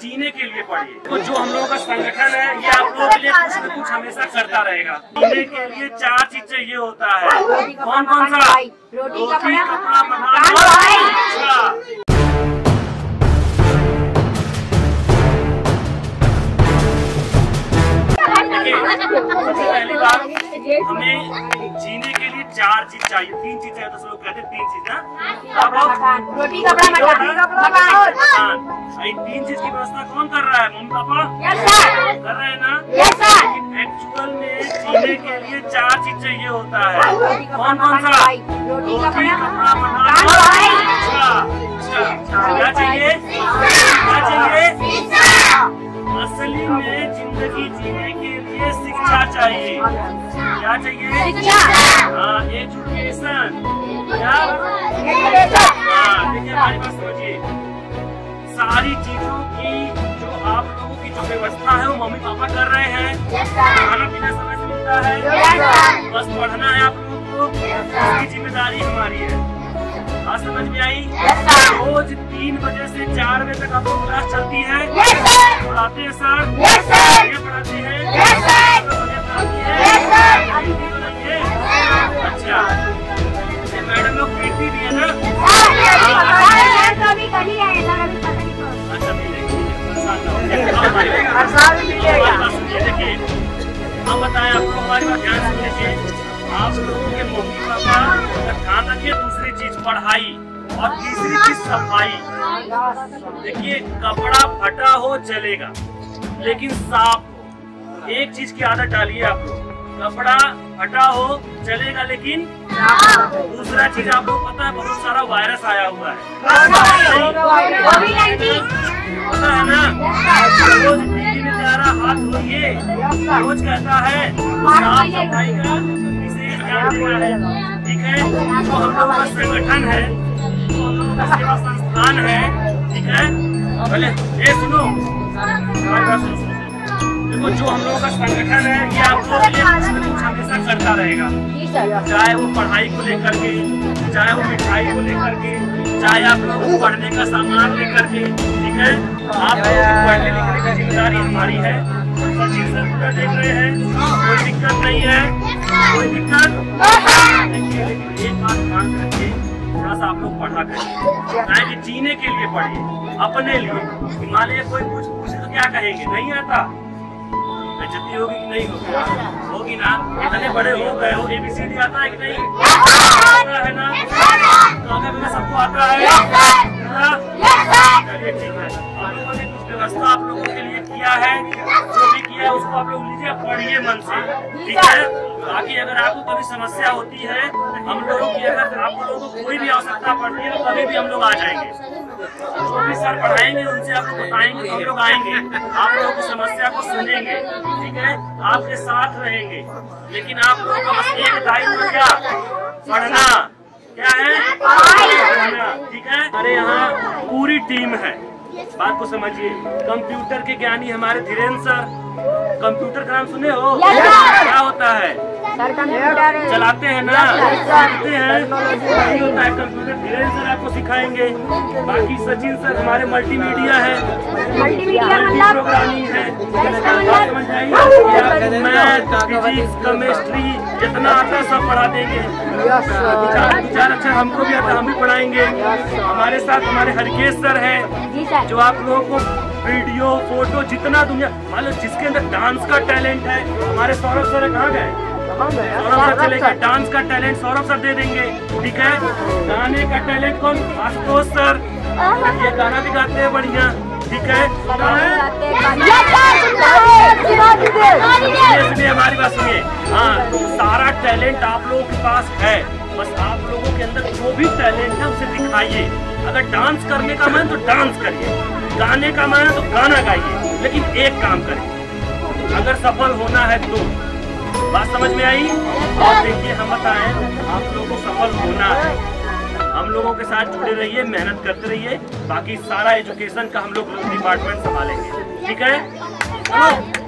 जीने के लिए पढ़िए। तो जो हम लोगों का संगठन है ये आप लोगों के लिए कुछ न कुछ हमेशा करता रहेगा। जीने के लिए 4 चीज चाहिए होता है। कौन कौन सा? रोटी, कपड़ा, मकान। सबसे पहली बात, हमें जीने के लिए 4 चीज चाहिए। 3 चीज चाहिए तो सब लोग कहते हैं 3 चीज ना। रोटी, कपड़ा, मकान। इन 3 चीज की व्यवस्था कौन कर रहा है? मम्मी पापा कर रहे हैं ना। लेकिन एक्चुअल में जीने के लिए 4 चीज चाहिए होता है। कौन कौन सा? रोटी, कपड़ा, मकान। क्या चाहिए? क्या चाहिए? असली में जिंदगी जीने के लिए शिक्षा चाहिए। क्या चाहिए? हाँ, एजुकेशन। क्या? देखिए हमारी बात समझिए। सारी चीजों की जो आप लोगों की जो व्यवस्था है वो मम्मी पापा कर रहे हैं। खाना पीना समय से मिलता है, बस पढ़ना है आप लोगों को। इसकी जिम्मेदारी हमारी है। आज समझ में आई? रोज 3 बजे से 4 बजे तक आपको क्लास चलती है। पढ़ाते हैं सर? ये पढ़ाते हैं? अच्छा, मैडम लोग पीटी भी है ना? अच्छा देखिए, हम बताएं आपको, हमारी बात ध्यान से लीजिए। आप लोगों के मम्मी पापा का ध्यान रखिए। दूसरी चीज पढ़ाई और तीसरी चीज सफाई। देखिए कपड़ा फटा हो चलेगा लेकिन साफ हो। एक चीज की आदत डालिए आप लोग, कपड़ा फटा हो चलेगा लेकिन दूसरा चीज आप लोग पता है बहुत सारा वायरस आया हुआ है, पता है ना। रोज टीवी में जा रहा हाथ धोइए, रोज कहता है साफ सफाई का विशेष ध्यान देना है। ठीक है, तो हम लोगों का संगठन है, सेवा संस्थान है। ठीक है, पहले ये सुनो, देखो जो हम लोगों का संगठन है ये आप लोगों के लिए कुछ न कुछ हमेशा करता रहेगा। चाहे वो पढ़ाई को लेकर के, चाहे वो मिठाई को लेकर के, चाहे आप लोगों को पढ़ने का सामान लेकर के। ठीक है, आप लोगों को पढ़ने लिखने की जिम्मेदारी हमारी है। सचिन सर पूरा देख रहे हैं, कोई दिक्कत नहीं है, कोई दिक्कत। लेकिन एक बात ध्यान से रखिए, थोड़ा सा आप लोग पढ़ा करिए, कि जीने के लिए पढ़िए, अपने लिए। हिमालय कोई पूछे तो क्या कहेंगे? नहीं आता, बेइज्जती होगी कि नहीं होगी? होगी ना। इतने बड़े हो गए हो, ABCD आता है कि नहीं? आता है ना। तो अगर सबको आता है, चलिए ठीक है। हम लोगों ने कुछ व्यवस्था आप लोगों के लिए किया है, जो भी किया है उसको आप लोग लीजिए, पढ़िए मन से। ठीक है, बाकी अगर आपको कभी समस्या होती है, हम लोगों की अगर आप लोगों को कोई भी आवश्यकता पड़ती है तो कभी भी हम लोग आ जाएंगे। जो भी सर पढ़ाएंगे उनसे आप लोग बताएंगे तो हम लोग आएंगे, आप लोगों की समस्या को सुनेंगे। ठीक है, आपके साथ रहेंगे। लेकिन आप लोगों का बस एक दायित्व क्या? पढ़ना। क्या है? पढ़ना। ठीक है, हमारे यहाँ पूरी टीम है, बात को समझिए। कंप्यूटर के ज्ञानी हमारे धीरेन्द्र सर, कंप्यूटर का नाम सुने हो? क्या होता है? चलाते हैं ना, सीखते हैं, वही होता है कंप्यूटर। धीरेन्द्र सर आपको सिखाएंगे। बाकी सचिन सर हमारे मल्टीमीडिया है, प्रोग्रामिंग है, मैथ, फिजिक्स, केमिस्ट्री जितना आता है सब पढ़ा देंगे। 4 अक्षर हमको भी आता है, हम भी पढ़ाएंगे। हमारे साथ हमारे हरकेश सर है, जो आप लोगों को वीडियो फोटो जितना दुनिया मान लो जिसके अंदर डांस का टैलेंट है, हमारे सौरभ सर कहाँ गए? सौरभ सर चलेगा, डांस का टैलेंट सौरभ सर दे देंगे। ठीक है, गाने का टैलेंट कौन? आशुतोष सर, ये गाना भी गाते हैं बढ़िया। ठीक है, इसलिए हमारी बात सुनिए। हाँ, तो सारा टैलेंट आप लोगों के पास है, बस आप लोगों के अंदर जो भी टैलेंट है उसे दिखाइए। अगर डांस करने का मन तो डांस करिए, गाने का मन है तो गाना गाइए, लेकिन एक काम करिए, अगर सफल होना है तो। बात समझ में आई? और देखिए हम बताएं, आप लोगों को सफल होना है, हम लोगों के साथ जुड़े रहिए, मेहनत करते रहिए। बाकी सारा एजुकेशन का हम लोग डिपार्टमेंट संभालेंगे। ठीक है, चलो।